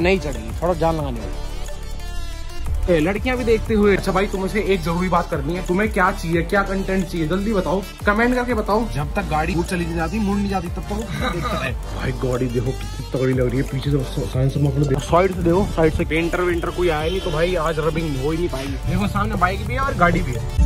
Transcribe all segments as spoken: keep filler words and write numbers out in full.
नहीं चढ़ेगी, थोड़ा जान लगाने वाली। लड़कियां भी देखते हुए। अच्छा भाई, तुमसे एक जरूरी बात करनी है। तुम्हें क्या चाहिए, क्या कंटेंट चाहिए, जल्दी बताओ, कमेंट करके बताओ। जब तक गाड़ी मुड़ चली नहीं जाती, मुड़ नहीं जाती, तब तक देखता है। भाई गाड़ी देखो कितनी तगड़ी लग रही है, पीछे से साइड से देखो, साइड से पेंटर वेंटर कोई आया नहीं, तो भाई आज रबिंग हो ही नहीं पाएगी। देखो सामने बाइक भी है और गाड़ी भी है।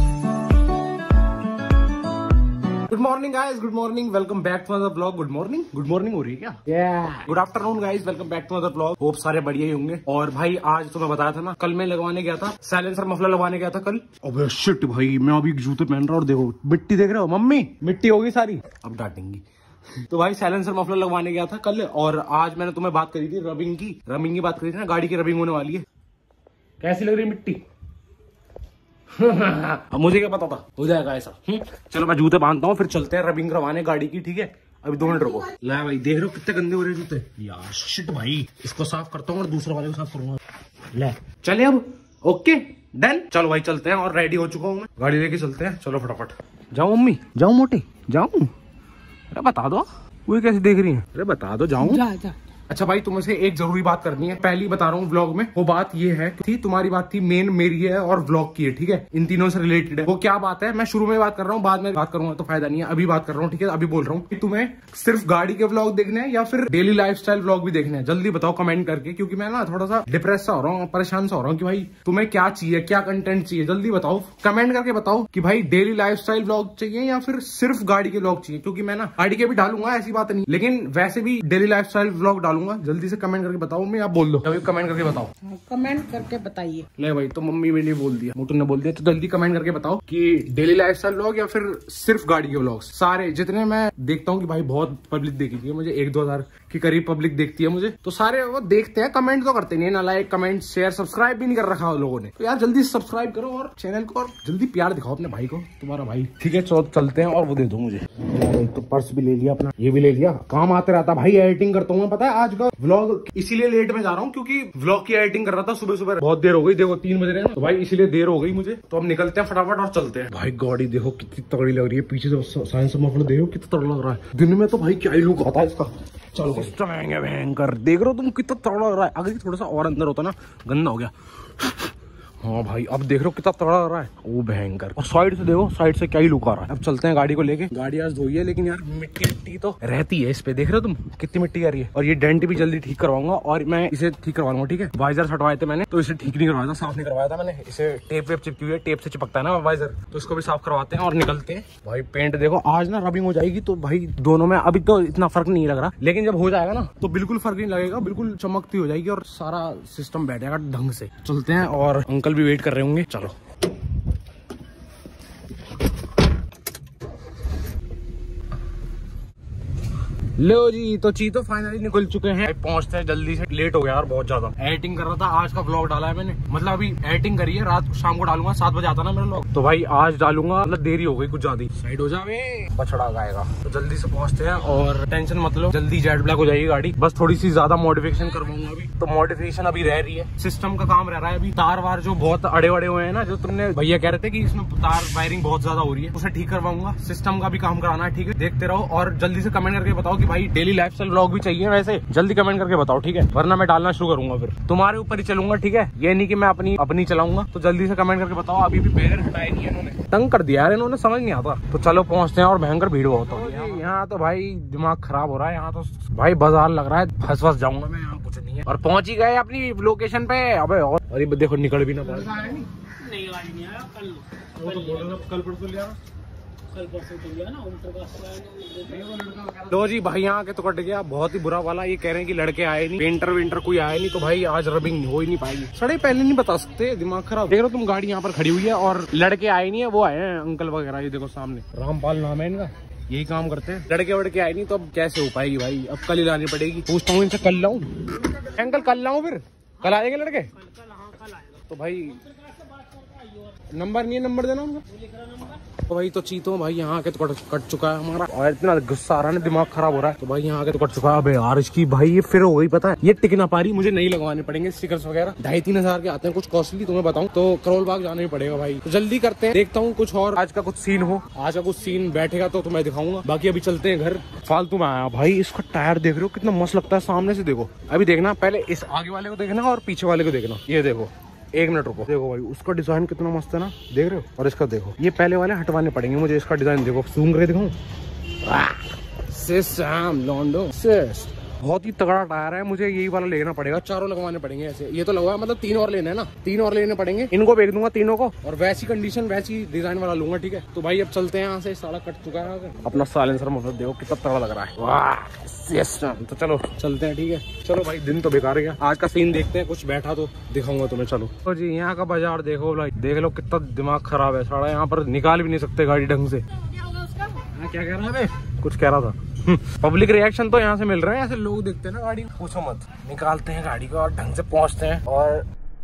Good morning guys, good morning, welcome back to another blog. Good morning, good morning हो रही है क्या? Good afternoon guys, welcome back to another blog. Hope सारे बढ़िया ही होंगे। और भाई आज तो मैं बताया था ना, कल मैं लगवाने गया था, साइलेंसर मफलर लगवाने गया था कल। अबे शिट भाई, मैं अभी जूते पहन रहा हूँ और देखो मिट्टी देख रहे हो, मम्मी मिट्टी होगी सारी, अब डांटेंगी। तो भाई साइलेंसर मफलर लगवाने गया था कल, और आज मैंने तुम्हें बात करी थी रबिंग की, रबिंग की बात करी थी ना, गाड़ी की रबिंग होने वाली है। कैसी लग रही है मिट्टी? अब मुझे क्या पता था हो जाएगा ऐसा। चलो मैं जूते बांधता हूँ, फिर चलते हैं रबिंग करवाने गाड़ी की, ठीक है? अभी दो मिनट रुको। ला भाई, देख रहे हो कितने गंदे हो रहे जूते यार। शिट भाई, इसको साफ करता हूँ और दूसरे वाले को साफ करूंगा। ले चले अब, ओके डन। चलो भाई चलते हैं, और रेडी हो चुका हूँ मैं, गाड़ी लेके चलते हैं। चलो फटाफट। जाऊँ मम्मी, जाऊँ मोटी, जाऊँ? अरे बता दो, वो कैसे देख रही है? अरे बता दो, जाऊँ? जा, जा। अच्छा भाई, तुमसे एक जरूरी बात करनी है, पहली बता रहा हूँ व्लॉग में। वो बात ये है कि तुम्हारी बात थी, मेन मेरी है और व्लॉग की है, ठीक है? इन तीनों से रिलेटेड है। वो क्या बात है, मैं शुरू में बात कर रहा हूँ, बाद में बात करूंगा तो फायदा नहीं है। अभी बात कर रहा हूँ, ठीक है? अभी बोल रहा हूँ कि तुम्हें सिर्फ गाड़ी के व्लॉग देखने हैं या फिर डेली लाइफस्टाइल व्लॉग भी देखने हैं? जल्दी बताओ कमेंट करके, क्योंकि मैं ना थोड़ा सा डिप्रेस सा हो रहा हूँ, परेशान सा हो रहा हूँ कि भाई तुम्हें क्या चाहिए, क्या कंटेंट चाहिए, जल्दी बताओ, कमेंट करके बताओ कि भाई डेली लाइफस्टाइल व्लॉग चाहिए या फिर सिर्फ गाड़ी के व्लॉग चाहिए। क्योंकि मैं ना गाड़ी के भी डालूंगा, ऐसी बात नहीं, लेकिन वैसे भी डेली लाइफस्टाइल व्लॉग डालूंगा। जल्दी से कमेंट करके बताओ। मैं आप बोल दो, कमेंट करके बताओ, कमेंट करके बताइए। ले भाई, तो मम्मी मैंने बोल दिया, मोटू ने बोल दिया, तो जल्दी कमेंट करके बताओ कि डेली लाइफस्टाइल व्लॉग या फिर सिर्फ गाड़ी के व्लॉग्स। सारे जितने मैं देखता हूँ कि भाई बहुत पब्लिक देखती है मुझे, एक दो हजार के करीब पब्लिक देखती है मुझे, तो सारे वो देखते हैं, कमेंट तो करते नहीं है ना, लाइक कमेंट शेयर सब्सक्राइब भी नहीं कर रखा लोगों ने। तो यार जल्दी सब्सक्राइब करो और चैनल को, और जल्दी प्यार दिखाओ अपने भाई को, तुम्हारा भाई, ठीक है? चलो चलते हैं, और वो दे दो मुझे। तो पर्स भी ले लिया अपना, ये भी ले लिया, काम आते रहता भाई। एडिटिंग करता हूँ, पता है आज का व्लॉग इसीलिए लेट में जा रहा हूँ क्योंकि व्लॉग की एडिटिंग कर रहा था सुबह सुबह, बहुत देर हो गई, देखो तीन बज रहे हैं ना, तो भाई इसीलिए देर हो गई मुझे। तो अब निकलते हैं फटाफट और चलते हैं। भाई गाड़ी देखो कितनी तगड़ी लग रही है, पीछे से साइलेंसर मफलर देखो कितना तगड़ा लग रहा है। दिन में तो भाई क्या ही लुक आता है इसका। चलो भयंकर, देख रहे हो तुम कितना तगड़ा लग रहा है। अगर थोड़ा सा और अंदर होता ना, गंदा हो गया। हाँ भाई, अब देख रहे हो कितना तगड़ा लग रहा है, वो भयंकर। और साइड से देखो, साइड से क्या ही लुक आ रहा है। अब चलते हैं गाड़ी को लेके। गाड़ी आज धोई है, लेकिन यार मिट्टी मिट्टी तो रहती है इस पे, देख रहे हो तुम कितनी मिट्टी आ रही है। और ये डेंट भी जल्दी ठीक करवाऊंगा, और मैं इसे ठीक करवाऊंगा, ठीक है? वाइजर हटवाए थे मैंने, तो इसे ठीक नहीं करवाया था, साफ नहीं करवाया था मैंने। इसे टेप वेप चिपकी हुई है, टेप से चिपकता है ना वाइजर, तो इसको भी साफ करवाते हैं और निकलते हैं। भाई पेंट देखो, आज ना रबिंग हो जाएगी तो भाई दोनों में अभी तो इतना फर्क नहीं लग रहा, लेकिन जब हो जाएगा ना तो बिल्कुल फर्क नहीं लगेगा, बिल्कुल चमकती हो जाएगी और सारा सिस्टम बैठेगा ढंग से। चलते हैं, और अंकल भी वेट कर रहे होंगे। चलो लो जी, तो चीतो फाइनली निकल चुके हैं, पहुंचते हैं जल्दी से, लेट हो गया यार बहुत ज्यादा। एडिटिंग कर रहा था, आज का व्लॉग डाला है मैंने, मतलब अभी एडिटिंग करी है, रात शाम को डालूंगा, सात बजे आता ना मेरा व्लॉग, तो भाई आज डालूंगा, मतलब देरी हो गई कुछ ज्यादा। साइड हो जावे, बछड़ा गाएगा। तो जल्दी से पहुंचते हैं, और टेंशन मत लो, जल्दी जेट ब्लैक हो जाएगी गाड़ी। बस थोड़ी सी ज्यादा मॉडिफिकेशन करवाऊंगा अभी, तो मॉडिफिकेशन अभी रह रही है, सिस्टम का काम रह रहा है अभी। तार वार जो बहुत अड़े अड़े हुए हैं ना, जो तुमने भैया कह रहे थे कि इसमें तार वायरिंग बहुत ज्यादा हो रही है, उसे ठीक करवाऊंगा। सिस्टम का भी काम कराना है, ठीक है? देखते रहो, और जल्दी से कमेंट करके बताओ कि भाई डेली लाइफ व्लॉग भी चाहिए वैसे, जल्दी कमेंट करके बताओ, ठीक है? वरना मैं डालना शुरू करूंगा, फिर तुम्हारे ऊपर ही चलूंगा, ठीक है? ये नहीं कि मैं अपनी अपनी चलाऊंगा। तो जल्दी से कमेंट करके बताओ। अभी भी बैनर हटाए नहीं है इन्होंने, तंग कर दिया यार इन्होंने, समझ नहीं आता। तो चलो पहुंचते हैं, और भयंकर भीड़ बहुत हो रही है यहाँ तो भाई, दिमाग खराब हो रहा है यहाँ तो भाई, बाजार लग रहा है, फंस फंस जाऊंगा मैं यहाँ, कुछ नहीं है। और पहुंच ही गए अपनी लोकेशन पे। अबे और अरे देखो, निकल भी ना पाए, कल परसों लिया कल परसों तो लिया ना, लो जी भाई, यहाँ के तो कट गया बहुत ही बुरा वाला। ये कह रहे हैं कि लड़के आए नहीं, पेंटर वेंटर कोई आया नहीं, तो भाई आज रबिंग हो ही नहीं पाएगी। सड़े पहले नहीं बता सकते, दिमाग खराब। देख रहे हो तुम, गाड़ी यहाँ पर खड़ी हुई है और लड़के आए नहीं है, वो आए हैं अंकल वगैरह। ये देखो सामने, रामपाल नाम है इनका, यही काम करते हैं। लड़के वड़के आए नहीं, तो अब कैसे हो पाएगी भाई? अब कल ही लानी पड़ेगी। पूछता हूँ इनसे, कल लाऊं अंकल, कल लाऊं? फिर कल आएंगे लड़के? तो भाई नंबर नहीं है, नंबर देना उनका। तो भाई तो चीतो भाई यहाँ आके तो कट, कट चुका है हमारा, और इतना गुस्सा आ रहा है, दिमाग खराब हो रहा है। तो भाई यहाँ आके तो कट चुका है। अबे यार इसकी भाई ये फिर हो गई, पता है ये टिक ना पा रही, मुझे नहीं लगवाने पड़ेंगे स्टिकर्स वगैरह, ढाई तीन हजार के आते हैं कुछ कॉस्टली, तुम्हें बताऊं तो करोल बाग जाना ही पड़ेगा भाई। तो जल्दी करते हैं, देखता हूँ कुछ और आज का कुछ सीन हो, आज का कुछ सीन बैठेगा तो तुम्हें दिखाऊंगा। बाकी अभी चलते हैं घर। फालतू में आया भाई, इसका टायर देख रहे हो कितना मस्त लगता है सामने से, देखो अभी देखना, पहले इस आगे वाले को देखना और पीछे वाले को देखना। ये देखो, एक मिनट रुको, देखो भाई उसका डिजाइन कितना मस्त है ना, देख रहे हो। और इसका देखो, ये पहले वाले हटवाने पड़ेंगे मुझे, इसका डिजाइन देखो, जूम करके दिखाऊं। बहुत ही तगड़ा टायर है, मुझे यही वाला लेना पड़ेगा, चारों लगवाने पड़ेंगे ऐसे। ये तो लगवा मतलब तीन और लेना है ना, तीन और लेने पड़ेंगे, इनको बेच दूंगा तीनों को, और वैसी कंडीशन वैसी डिजाइन वाला लूंगा, ठीक है। तो भाई अब चलते हैं यहाँ से, साला कट चुका है अपना साइलेंसर, मतलब देखो कितना तगड़ा लग रहा है, वाह। तो चलो चलते हैं, ठीक है। चलो भाई दिन तो बेकार गया, आज का सीन देखते हैं, कुछ बैठा तो दिखाऊंगा तुम्हें। चलो तो जी यहाँ का बाजार देखो भाई, देख लो कितना दिमाग खराब है साला, यहाँ पर निकाल भी नहीं सकते गाड़ी ढंग से। क्या कह रहा है, कुछ कह रहा था। पब्लिक रिएक्शन तो यहाँ से मिल रहे हैं, ऐसे लोग देखते हैं ना गाड़ी, पूछो मत। निकालते हैं गाड़ी को और ढंग से पहुंचते हैं, और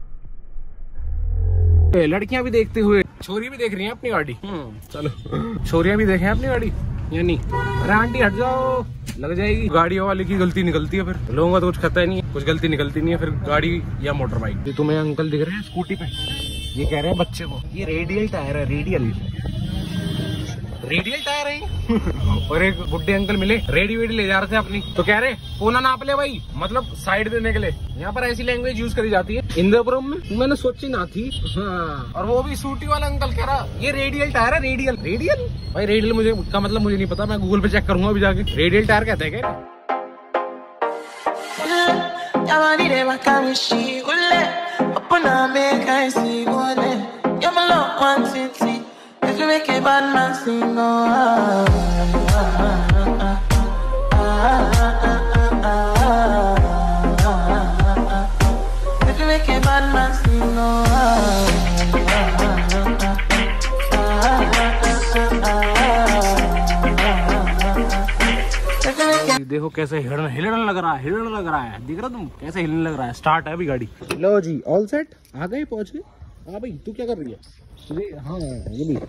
लड़कियां भी देखते हुए, छोरी भी देख रही हैं अपनी गाड़ी। चलो छोरियां भी देखें अपनी गाड़ी, या नहीं? अरे आंटी हट जाओ, लग जाएगी। गाड़ियों वाले की गलती निकलती है, फिर लोगों का तो कुछ खतरा नहीं है, कुछ गलती निकलती नहीं है, फिर गाड़ी या मोटर बाइक। ये तुम्हें अंकल दिख रहे हैं स्कूटी पे, ये कह रहे हैं बच्चे को ये रेडियल टायर है, रेडियल रेडियल टायर है। और एक बुड्ढे अंकल मिले, रेडी वेडी ले जा रहे थे अपनी, तो कह रहे कोना नाप ले भाई, मतलब साइड देने के लिए। यहाँ पर ऐसी लैंग्वेज यूज करी जाती है इंद्रपुरम में, मैंने सोची ना थी। हाँ। और वो भी सूटी वाला अंकल कह रहा ये रेडियल टायर है, रेडियल रेडियल भाई रेडियल मुझे का मतलब मुझे नहीं पता, मैं गूगल पे चेक करूंगा अभी जाके। रेडियल टायर कहते हैं क्या? If you make a bad man sing, oh, ah, ah, ah, ah, ah, ah, ah. If you make a bad man sing, oh, ah, देखो कैसे हिलने हिलने लग रहा है, हिलने लग रहा है, दिख रहा तुम कैसे हिलने लग रहा है। स्टार्ट है अभी गाड़ी। लो जी ऑल सेट, आ गए, पहुंच गए। हाँ भाई तू क्या कर रही है? हाँ ये भी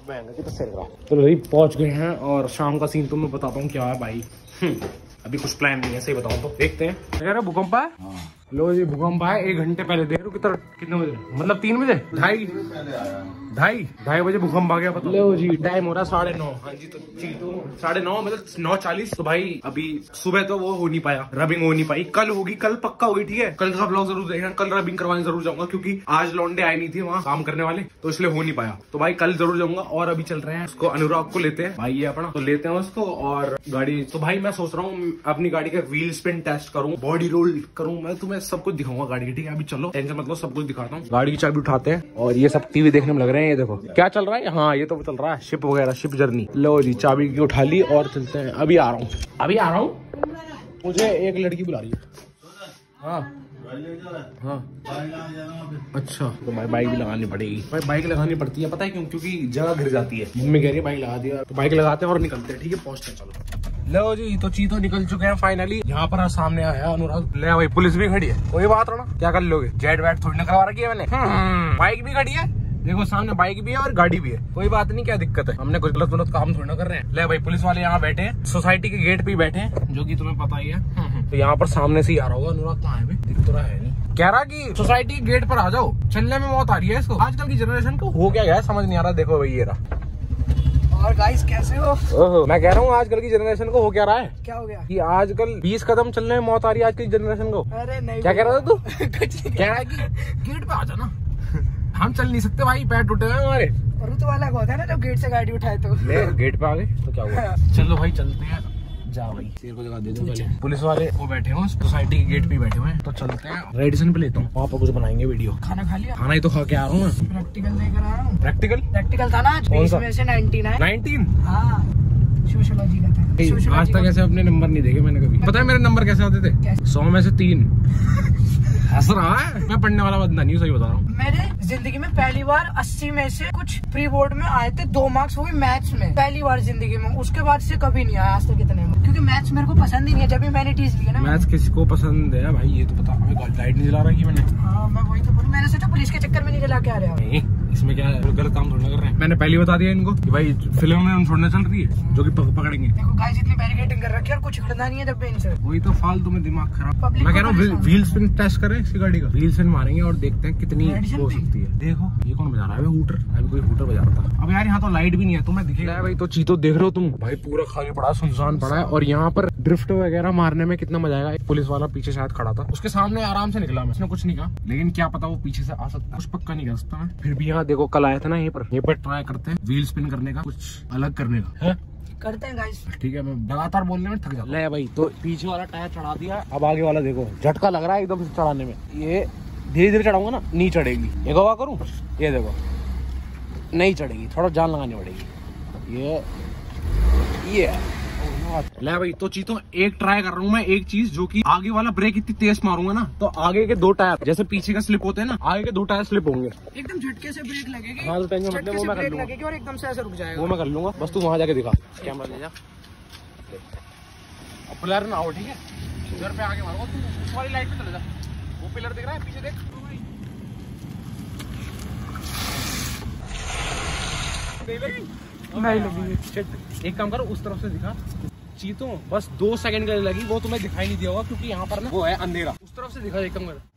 चलो भाई पहुंच गए हैं, और शाम का सीन तो मैं बताता हूँ क्या है भाई। अभी कुछ प्लान नहीं है, सही बताऊँ तो देखते हैं। कह रहा भूकंप है? लो जी भूकंप है, एक घंटे पहले देख लो कितना, कितने बजे, मतलब तीन बजे ढाई ढाई ढाई बजे भूकंप आ गया पता। लो जी टाइम हो रहा है साढ़े नौ। हाँ जी तो जी तो साढ़े नौ मतलब नौ चालीस। तो भाई अभी सुबह तो वो हो नहीं पाया, रबिंग हो नहीं पाई, कल होगी, कल पक्का होगी, ठीक है। कल का ब्लॉग जरूर देखना, कल रबिंग करवाने जरूर जाऊंगा, क्योंकि आज लौंडे आए नहीं थे वहाँ काम करने वाले, तो इसलिए हो नहीं पाया। तो भाई कल जरूर जाऊंगा। और अभी चल रहे हैं उसको, अनुराग को लेते हैं भाई, ये अपना तो लेते हैं उसको, और गाड़ी तो भाई मैं सोच रहा हूँ अपनी गाड़ी का व्हील स्पिन टेस्ट करूँ, बॉडी रोल करूँ, मैं तुम्हें सब कुछ दिखाऊंगा गाड़ी की, ठीक है। अभी चलो टेंशन मतलब सब कुछ दिखाता हूँ। गाड़ी की चाबी उठाते हैं, और ये सब टीवी देखने में लग रहे हैं। ये देखो क्या चल रहा है, हाँ ये तो चल रहा है शिप वगैरह, शिप जर्नी। लो जी चाबी की उठा ली और चलते हैं। अभी आ रहा हूँ, अभी आ रहा हूँ। मुझे एक लड़की बुला रही है। हाँ हाँ अच्छा, तो भाई बाइक भी लगानी पड़ेगी। भाई बाइक लगानी पड़ती है, पता है क्यों? क्योंकि जगह गिर जाती है। मम्मी कह रही है बाइक लगा दिया, तो बाइक लगाते हैं और निकलते हैं, ठीक है। पहुंचते हैं चलो। लो जी तो चीतो निकल चुके हैं फाइनली। यहाँ पर सामने आया अनुराग, ले भाई पुलिस भी खड़ी है, कोई बात ना, क्या कर लोगे, जेट वेट थोड़ी ना करवा रखी है मैंने। बाइक भी खड़ी है, देखो सामने बाइक भी है और गाड़ी भी है, कोई बात नहीं, क्या दिक्कत है, हमने कुछ गलत गलत काम थोड़ी ना कर रहे हैं। ले भाई पुलिस वाले यहाँ बैठे हैं, सोसाइटी के गेट पे बैठे हैं, जो कि तुम्हें पता ही है। तो यहाँ पर सामने से ही आ रहा होगा अनुराग, कहाँ है दिख तो रहा है नहीं। कह रहा कि सोसाइटी के गेट पर आ जाओ, चलने में मौत आ रही है इसको। आजकल की जनरेशन को हो क्या गया समझ नहीं आ रहा। देखो भाई ये रहा। और गाइस कैसे हो? ओहो मैं कह रहा हूँ आजकल की जनरेशन को हो क्या रहा है। क्या हो गया? कि आजकल बीस कदम चलने में मौत आ रही है आजकल की जनरेशन को। अरे नहीं, क्या कह रहा था तू? कुछ नहीं कह रहा है कि गेट पे आ जाना, हम चल नहीं सकते भाई, पैर टूटे हैं हमारे। ऋतु वाला होता है ना जब गेट से गाड़ी उठाए तो। गेट पे आ गए तो क्या हुआ। चलो भाई चलते हैं, जाओ भाई शेर को जगह दे दो पहले। पुलिस वाले वो बैठे हैं सोसाइटी के गेट पे बैठे हुए हैं, तो चलते हैं रेडिसन पे लेता हूँ, वहाँ पर कुछ बनाएंगे वीडियो। खाना खा लिया? खाना ही तो खा के आ रहा हूँ मैं। प्रैक्टिकल लेकर आ रहा हूँ। प्रैक्टिकल प्रैक्टिकल था ना आज, बीस में से नाइनटी नाइन नाइनटीन हाँ सोशियोलॉजी का था। आज तक ऐसे अपने नंबर नहीं देखे मैंने कभी। पता है मेरे नंबर कैसे आते थे? सौ में से तीन। हंस रहा है, मैं पढ़ने वाला बंदा नहीं, सही बता रहा हूँ। मेरे जिंदगी में पहली बार अस्सी में से कुछ प्री बोर्ड में आए थे दो मार्क्स, वो भी मैथ्स में, पहली बार जिंदगी में। उसके बाद से कभी नहीं आया आज तक इतने में, क्योंकि मैथ्स मेरे को पसंद ही नहीं है। जब भी मैंने टीच लिया ना, मैथ्स किसी को पसंद है भाई, ये तो पता। हमें लाइट नहीं जला रही मैंने। हाँ मैं वही तो बोलूं, मैंने सोचा पुलिस के चक्कर में नहीं जला के आ रहा। नहीं इसमें क्या है, गलत काम थोड़ा कर रहे हैं। मैंने पहले बता दिया इनको कि भाई फिल्म में हम छोड़ने चल रही है जो कि पकड़ेंगे। देखो गाइस इतनी बैरिकेडिंग कर रखी है और कुछ खरीदना नहीं है जब भी इनसे। वही तो फालतू में दिमाग खराब। मैं कह रहा हूँ व्हील स्पिन टेस्ट करें इसी गाड़ी का, व्हील स्पिन मारेंगे और देखते हैं कितनी हो सकती है। देखो ये कौन बजा रहा है हूटर, अभी कोई हूटर बजा रहा था। अब यार यहाँ तो लाइट भी नहीं है, तुम्हें दिखेगा भाई। तो चीतो देख रहे हो तुम भाई, पूरा खाली पड़ा, सुनसान पड़ा है। और यहाँ पर ड्रिफ्ट वगैरह मारने में कितना मजा आएगा। एक पुलिस वाला पीछे शायद खड़ा था, उसके सामने आराम से निकला मैं, उसने कुछ नहीं कहा, लेकिन क्या पता वो पीछे से आ सकता है, कुछ पक्का नहीं कर सकता मैं। फिर भी यहाँ देखो कल आया था ना, यहीं पर यहीं पर ट्राई करते हैं व्हील स्पिन करने का, कुछ अलग करने का है। करते हैं गाइस। ठीक है, मैं लगातार बोलने में थक जाता हूं। ले भाई तो पीछे वाला टायर चढ़ा दिया, अब आगे वाला देखो झटका लग रहा है एकदम से चढ़ाने में। ये धीरे धीरे चढ़ाऊंगा ना, नहीं चढ़ेगी। ये गवा करूं, ये देखो नहीं चढ़ेगी, थोड़ा जान लगानी पड़ेगी। ये ये ले भाई तो चीतों एक ट्राई कर रहा हूँ मैं, एक चीज जो कि आगे वाला ब्रेक इतनी तेज मारूंगा ना तो आगे के दो टायर जैसे पीछे का स्लिप होते हैं ना, आगे के दो टायर स्लिप होंगे एकदम झटके से ब्रेक लगेगी। हाँ तो टेंशन मतलब वो मैं कर लूंगा और एकदम से ऐसे रुक जाएगा, वो मैं कर लूंगा। बस तू वहां जाके दिखा, कैमरा ले जा, पिलर ना हो ठीक है, पिलर पे आगे मारो, तू उस वाली लाइट पे चले जा, वो पिलर दिख रहा है पीछे देख। नहीं लगी। एक काम करो उस तरफ से दिखा चीतों, बस दो सेकंड के लिए लगी, वो तुम्हें दिखाई नहीं दिया होगा क्योंकि यहाँ पर ना वो है अंधेरा। उस तरफ से दिखा, एक काम कर।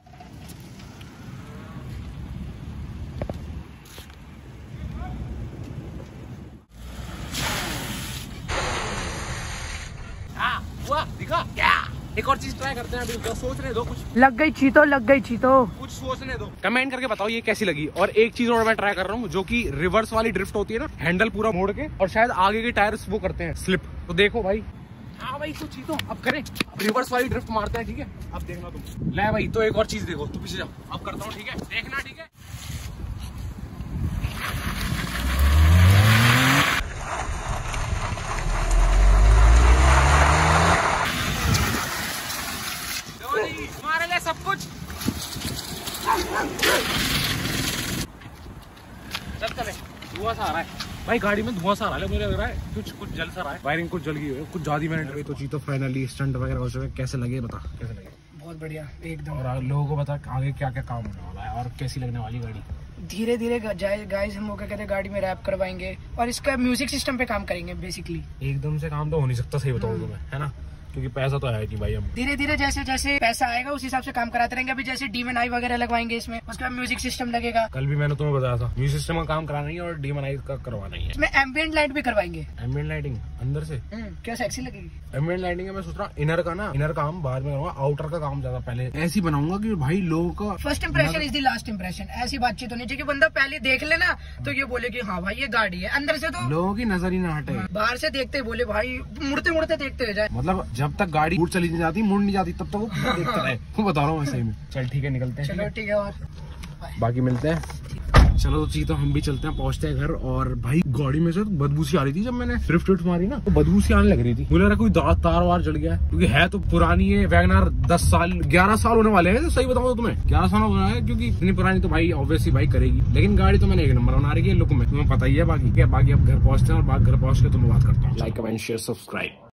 हाँ हुआ, दिखा क्या? एक और चीज ट्राई करते हैं अभी, तो सोचने दो कुछ। लग गई चीतो, लग गई चीतो, कुछ सोचने दो, कमेंट करके बताओ ये कैसी लगी। और एक चीज और मैं ट्राई कर रहा हूँ जो कि रिवर्स वाली ड्रिफ्ट होती है ना, हैंडल पूरा मोड़ के और शायद आगे के टायर्स वो करते हैं स्लिप। तो देखो भाई, हाँ भाई तो चीतो अब करें, रिवर्स वाली ड्रिफ्ट मारते हैं ठीक है, अब देखना तुम। ले भाई तो एक और चीज देखो, तू पीछे जाओ, अब करता हूँ ठीक है, देखना ठीक है। मारे ले सब कुछ, चल चले। धुआं सा आ रहा है भाई, गाड़ी में धुआं सा आ रहा है, मुझे लग रहा है कुछ कुछ जल सा रहा है, वायरिंग कुछ जल गई है, कुछ ज्यादा मैंने डरी। तो चीतो फाइनली स्टंट वगैरह हो चुके, कैसे लगे बता, कैसे लगे? बहुत बढ़िया एकदम। और लोगों को बता आगे क्या क्या काम होने वाला है और कैसी लगने वाली गाड़ी। धीरे धीरे गाइस हम लोग क्या कहते हैं, गाड़ी में रैप करवाएंगे और इसका म्यूजिक सिस्टम पे काम करेंगे बेसिकली। एकदम से काम तो हो नहीं सकता, सही बताऊं तुम्हें, है ना, क्योंकि पैसा तो है नहीं भाई। हम धीरे धीरे जैसे जैसे पैसा आएगा उस हिसाब से काम कराते रहेंगे। अभी जैसे डीमन आई वगैरह लगवाएंगे इसमें, उसके बाद म्यूजिक सिस्टम लगेगा। कल भी मैंने तुम्हें बताया था म्यूजिक सिस्टम का काम कराना ही है और डीमन आई का करवाना ही है। इसमें एम्बिएंट लाइट भी करवाएंगे। एम्बिएंट लाइटिंग अंदर से क्या सेक्सी लगेगी। एम्बिएंट लाइटिंग है, मैं सोच रहा हूँ इनर का ना, इनर काम बाद में करूंगा, आउटर का काम ज्यादा पहले ऐसी बनाऊंगा कि भाई लोगों का first impression is the last impression. ऐसी बातचीत होनी चाहिए कि बंदा पहले देख लेना तो ये बोले कि हाँ भाई ये गाड़ी है, अंदर से तो लोगों की नजर ही ना हटे, बाहर से देखते बोले भाई मुड़ते मुड़ते देखते रह जाए। मतलब जब तक गाड़ी मुड़ चली नहीं जाती, मुड़ नहीं जाती, तब तक वो देखता रहे। मैं बता रहा हूँ वैसे में। चल ठीक है, निकलते हैं। चलो ठीक है, और बाकी मिलते हैं। चलो तो चीतो हम भी चलते हैं, पहुंचते हैं घर। और भाई गाड़ी में से तो बदबू सी आ रही थी, जब मैंने ड्रिफ्ट विफ्ट मारी ना तो बदबू सी आने लग रही थी। मुझे लगा कोई तार वार जल गया है, क्योंकि है तो पुरानी है वैगनआर, दस साल ग्यारह साल होने वाले हैं। तो सही बताऊं तो तुम्हें ग्यारह साल होना है, क्योंकि इतनी पुरानी तो भाई ऑब्वियसली भाई करेगी। लेकिन गाड़ी तो मैंने एक नंबर बना रही है लुक में, तुम्हें पता ही है। बाकी क्या, बाकी अब घर पहुंचते हैं और बाकी घर पहुंच के तुम्हें बात करता हूँ। Like comment share subscribe.